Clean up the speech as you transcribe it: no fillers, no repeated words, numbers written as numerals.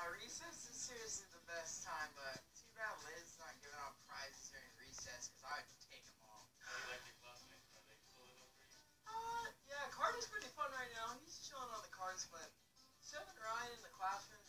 Recess is seriously the best time, but too bad Lid's not giving out prizes during recess because I would take them all. How do you like your classmates? Are they cool enough for you? Yeah, Carter's pretty fun right now. He's chilling on the cards, but Seven Ryan in the classroom